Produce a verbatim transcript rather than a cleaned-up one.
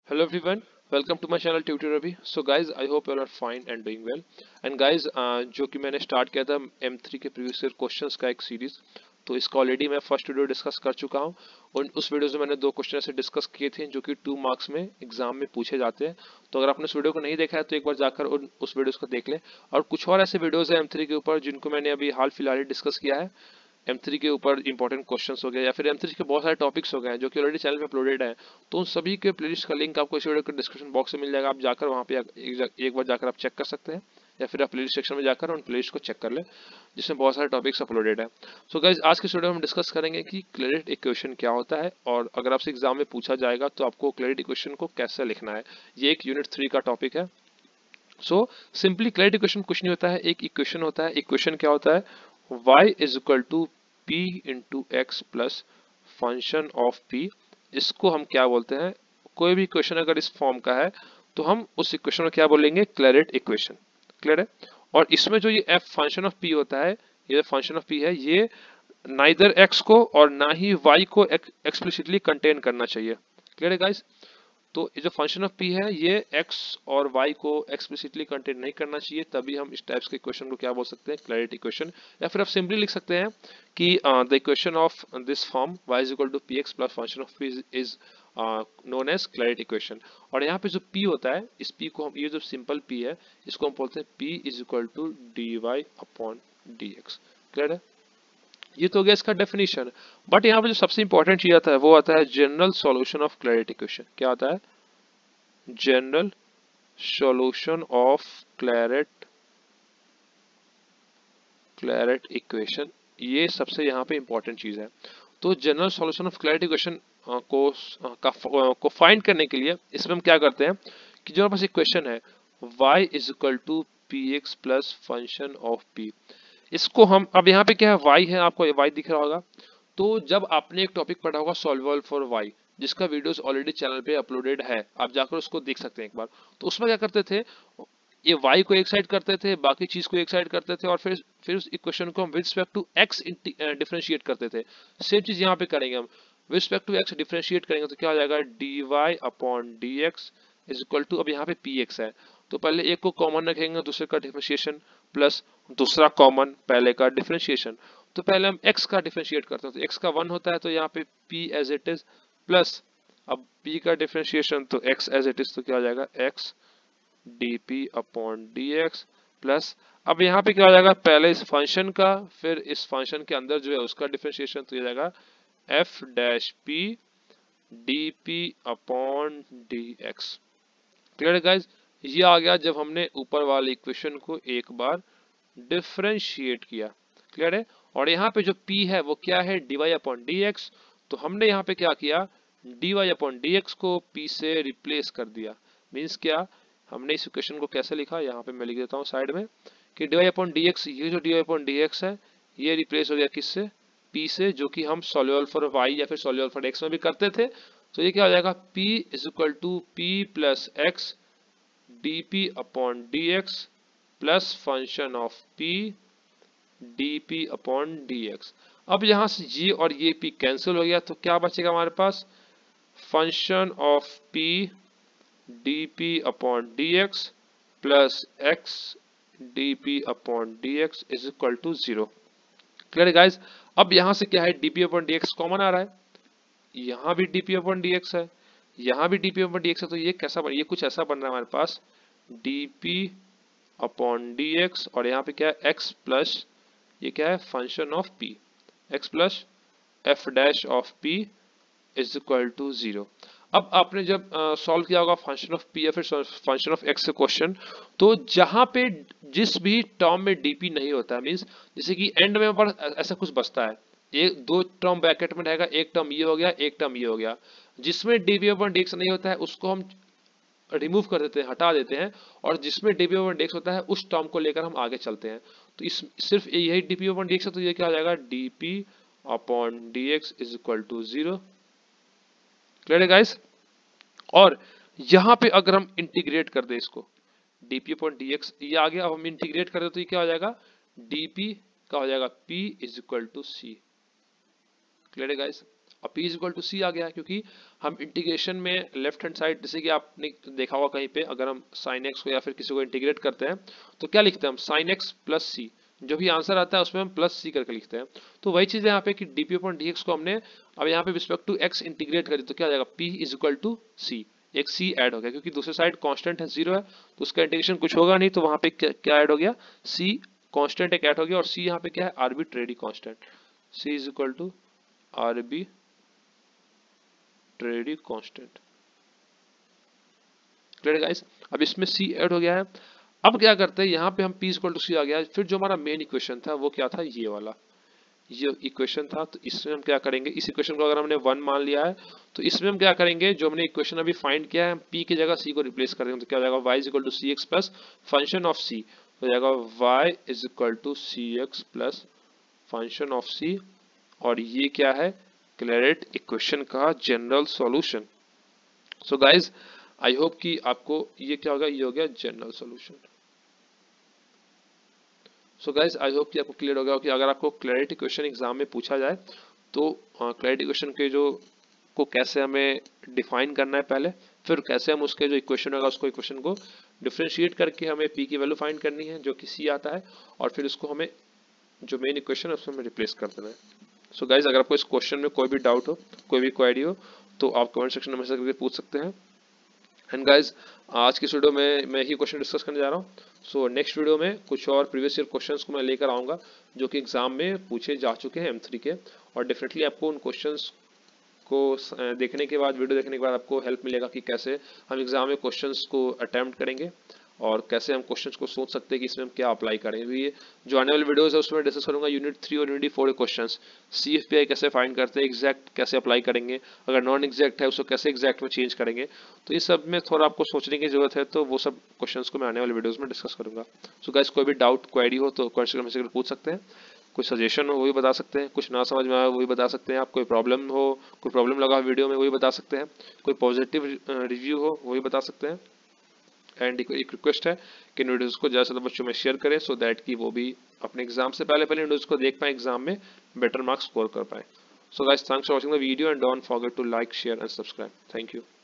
Hello everyone, welcome to my channel Tutor Ravi. So guys, I hope you all are fine and doing well. And guys, uh, जो कि मैंने start किया था M three के previous year questions का एक series, तो इसका ऑलरेडी मैं फर्स्ट वीडियो डिस्कस कर चुका हूं और उस वीडियो में मैंने दो क्वेश्चन ऐसे डिस्कस किए थे जो कि टू मार्क्स में एग्जाम में पूछे जाते हैं। तो अगर आपने उस वीडियो को नहीं देखा है तो एक बार जाकर उन उस वीडियोस को देख लें। और कुछ और ऐसे वीडियोस हैं एम थ्री के ऊपर जिनको मैंने अभी हाल फिलहाल डिस्कस किया है। एम थ्री के ऊपर इंपॉर्टेंट क्वेश्चंस हो गए या फिर एम थ्री के बहुत सारे टॉपिक्स हो गए जो कि ऑलरेडी चैनल पे अपलोडेड है। तो उन सभी के प्लेलिस्ट का लिंक आपको इस वीडियो के डिस्क्रिप्शन बॉक्स में मिल जाएगा। आप जाकर वहाँ पे एक, एक बार जाकर आप चेक कर सकते हैं या फिर आप प्लेलिस्ट सेक्शन में जाकर उन प्लेलिस्ट को चेक कर ले जिसमें बहुत सारे टॉपिक्स अपलोडेड है। सो गाइज, आज के वीडियो में हम डिस्कस करेंगे कि क्लेरिट इक्वेशन क्या होता है और अगर आपसे एग्जाम में पूछा जाएगा तो आपको क्लेरिट इक्वेशन को कैसे लिखना है। ये एक यूनिट थ्री का टॉपिक है। सो सिंपली क्लेरिट इक्वेशन कुछ नहीं होता है, एक इक्वेशन होता है। इक्वेशन क्या होता है? y is equal to P into x plus function of p। इसको हम क्या बोलते हैं? कोई भी इक्वेशन अगर इस फॉर्म का है तो हम उस इक्वेशन को क्या बोलेंगे? क्लेरिट इक्वेशन। क्लियर है? और इसमें जो ये f फंक्शन ऑफ p होता है, ये फंक्शन ऑफ p है, ये नाइदर x को और ना ही y को एक्सप्लिसिटली कंटेन करना चाहिए। क्लियर है गाइस? तो ये जो फंक्शन ऑफ p है ये x और y को एक्सप्लिसिटली कंटेन नहीं करना चाहिए, तभी हम इस टाइप्स के इक्वेशन को क्या बोल सकते हैं? Clairaut equation. या फिर आप सिंपली लिख सकते हैं कि the equation of this form y is equal to P x plus function of p is known as Clairaut equation. और यहाँ पे जो p होता है, इस p को हम, ये जो सिंपल p है, इसको हम बोलते हैं p is equal to d y upon d x. Clear है? ये तो हो गया इसका डेफिनेशन। बट यहाँ पे जो सबसे इंपॉर्टेंट चीज आता है वो आता है general solution of Clairaut equation. क्या आता है? General solution of Clairaut Clairaut equation. ये सबसे यहाँ पे इंपॉर्टेंट चीज है। तो general solution of Clairaut equation को का, को फाइंड करने के लिए इसमें हम क्या करते हैं कि जो हमारे पास इक्वेशन है y is equal to P x plus function of p, इसको हम, अब यहाँ पे क्या है? y है, आपको y दिख रहा होगा। तो जब आपने एक टॉपिक पढ़ा होगा सॉल्वर फॉर y, जिसका वीडियोस ऑलरेडी चैनल पे अपलोडेड है, आप जाकर उसको देख सकते हैं एक बार। तो उसमें क्या करते थे? ये y को एक साइड करते थे, बाकी चीज को एक साइड करते थे और फिर फिर उस इक्वेशन को हम with respect to x differentiate करते थे। सेम चीज यहाँ पे करेंगे हम, with respect to x differentiate करेंगे तो क्या हो जाएगा? dy upon dx is equal to, अब यहाँ पे px है तो पहले एक को कॉमन रखेंगे, दूसरे का डिफरेंशिएशन प्लस दूसरा कॉमन पहले का डिफरेंशिएशन। तो पहले हम x का डिफरेंशिएट करते हैं तो x का वन होता है तो यहाँ पे p as it is plus, अब p का डिफरेंशिएशन तो x एज इट इज, तो क्या हो जाएगा? x dp upon dx plus, अब यहाँ पे क्या हो जाएगा? पहले इस फंक्शन का, फिर इस फंक्शन के अंदर जो है उसका डिफरेंशिएशन, तो ये जाएगा f dash p dp upon dx। Clear है गाइज? ये आ गया जब हमने ऊपर वाले इक्वेशन को एक बार डिफरेंशिएट किया। क्लियर है? और यहाँ पे जो p है वो क्या है? dy upon dx। तो हमने यहाँ पे क्या किया? dy अपॉन dx को p से रिप्लेस कर दिया। मीन्स क्या? हमने इस इक्वेशन को कैसे लिखा? यहाँ पे मैं लिख देता हूँ साइड में कि dy अपॉन dx, ये जो dy अपॉन dx है ये रिप्लेस हो गया किससे? p से, जो कि हम सॉल्यूबल फॉर y या फिर सॉल्यूबल फॉर x में भी करते थे। तो ये क्या हो जाएगा? p is equal to p plus x dp upon dx plus function of p dp upon dx। अब यहाँ से ये और ये p कैंसिल हो गया तो क्या बचेगा हमारे पास? Function of p dp upon dx plus x dp upon dx is equal to zero. Clear guys? अब यहाँ से क्या है? dp अपॉन dx कॉमन आ रहा है, यहाँ भी dp अपॉन dx है, यहाँ भी dp अपॉन dx है। तो ये कैसा बन, ये कुछ ऐसा बन रहा है हमारे पास dp अपॉन dx और यहाँ पे क्या है? x प्लस, ये क्या है? Function of p, x plus f dash of p is equal to zero. अब आपने जब सॉल्व uh, किया होगा फंक्शन ऑफ p या फिर फंक्शन ऑफ x से क्वेश्चन, तो जहां पे जिस भी टर्म में dp नहीं होता है, मींस जैसे कि एंड में पर ऐसा कुछ बचता है, एक दो टर्म ब्रैकेट में रहेगा, एक टर्म ये हो गया, एक टर्म ये हो गया, जिसमें dp अपॉन dx नहीं होता है उसको हम रिमूव कर देते हैं, हटा देते हैं, और जिसमें dp अपॉन dx होता है उस टर्म को लेकर हम आगे चलते हैं। तो इस सिर्फ यही dp अपॉन dx है तो ये क्या हो जाएगा? dp upon dx is equal to zero. Clear है गाइस? और यहाँ पे अगर हम इंटीग्रेट कर दे इसको, dp अपॉन dx ये आ गया, अब हम इंटीग्रेट कर दे तो ये क्या हो जाएगा? dp का हो जाएगा p is equal to c। Clear है गाइस? और p is equal to C आ गया, क्योंकि हम इंटीग्रेशन में लेफ्ट हैंड साइड, जैसे कि आपने देखा होगा कहीं पे, अगर हम साइन एक्स को या फिर किसी को इंटीग्रेट करते हैं तो क्या लिखते हैं हम, साइन एक्स प्लस सी, जो भी आंसर आता है उसमें हम प्लस सी करके लिखते हैं। तो वही चीज है यहाँ पे कि डीपी अपॉन डी एक्स को हमने अब यहाँ पे रिस्पेक्ट टू एक्स इंटीग्रेट करी, तो क्या आ जाएगा, p is equal to C, एक c ऐड हो गया, क्योंकि दूसरी साइड कांस्टेंट है, जीरो है, तो उसका इंटीग्रेशन कुछ होगा नहीं, तो वहां पे क्या ऐड हो गया, c कांस्टेंट एक ऐड हो गया, और c यहाँ पे क्या है, arbitrary constant, c is equal to arbitrary constant. Clear guys, अब इसमें c ऐड हो गया है। अब क्या करते हैं, यहाँ पे हम p इक्वल टू सी आ गया, फिर जो हमारा मेन इक्वेशन था वो क्या था, ये वाला, ये इक्वेशन था। तो इसमें हम क्या करेंगे, इस इक्वेशन को अगर हमने वन मान लिया है तो इसमें हम क्या करेंगे, जो हमने इक्वेशन अभी फाइंड किया है, हम p की जगह c को रिप्लेस कर देंगे, तो क्या हो जाएगा, y is equal to C x plus function of c, तो जाएगा y is equal to C x plus function of c, और ये क्या है, क्लैरेट इक्वेशन का general solution. So guys I hope कि आपको ये क्या होगा, ये हो गया general solution. So guys I hope कि आपको क्लियर हो गया कि अगर आपको क्लैरिटी इक्वेशन एग्जाम में पूछा जाए तो क्लैरिटी इक्वेशन के जो को कैसे हमें डिफाइन करना है पहले, फिर कैसे हम उसके जो इक्वेशन होगा उसको इक्वेशन को डिफरेंशिएट करके हमें p की वैल्यू फाइंड करनी है जो कि c आता है, और फिर उसको हमें जो मेन इक्वेशन है उसमें रिप्लेस कर देना है। सो गाइज अगर आपको इस क्वेश्चन में कोई भी डाउट हो, कोई भी क्वेरी हो, तो आप कमेंट सेक्शन में मैसेज करके पूछ सकते हैं। एंड गाइज आज की वीडियो में मैं ही क्वेश्चन डिस्कस करने जा रहा हूँ। सो नेक्स्ट वीडियो में कुछ और प्रीवियस ईयर क्वेश्चंस को मैं लेकर आऊँगा जो कि एग्जाम में पूछे जा चुके हैं एम थ्री के, और डेफिनेटली आपको उन क्वेश्चंस को देखने के बाद, वीडियो देखने के बाद आपको हेल्प मिलेगा कि कैसे हम एग्जाम में क्वेश्चंस को अटेम्प्ट करेंगे और कैसे हम क्वेश्चंस को सोच सकते हैं कि इसमें हम क्या अप्लाई करेंगे। ये जो आने वाले वीडियोस है उसमें डिस्कस करूंगा यूनिट थ्री और यूनिट फोर के क्वेश्चंस, सीएफपीआई कैसे फाइंड करते हैं, एग्जैक्ट कैसे अप्लाई करेंगे, अगर नॉन एग्जैक्ट है उसको कैसे एग्जैक्ट में चेंज करेंगे, तो इस सब में थोड़ा आपको सोचने की जरूरत है। तो वो सब क्वेश्चंस को मैं आने वाले वीडियोस में डिस्कस करूंगा। सो गाइस कोई भी डाउट क्वेरी हो तो क्वेश्चन में से पूछ सकते हैं, कुछ सजेशन हो वो भी बता सकते हैं, कुछ ना समझ में आया वो भी बता सकते हैं, आप कोई प्रॉब्लम हो, कोई प्रॉब्लम लगा वीडियो में वो भी बता सकते हैं, कोई पॉजिटिव रिव्यू हो वो भी बता सकते हैं। एंड एक रिक्वेस्ट है कि इन वीडियोस को ज़्यादा से ज़्यादा बच्चों में शेयर करें, सो दैट कि वो भी अपने एग्जाम से पहले पहले वीडियोस को देख पाए, एग्जाम में बेटर मार्क्स स्कोर कर पाए। So guys thanks for watching the video and don't forget to like, share and subscribe. Thank you.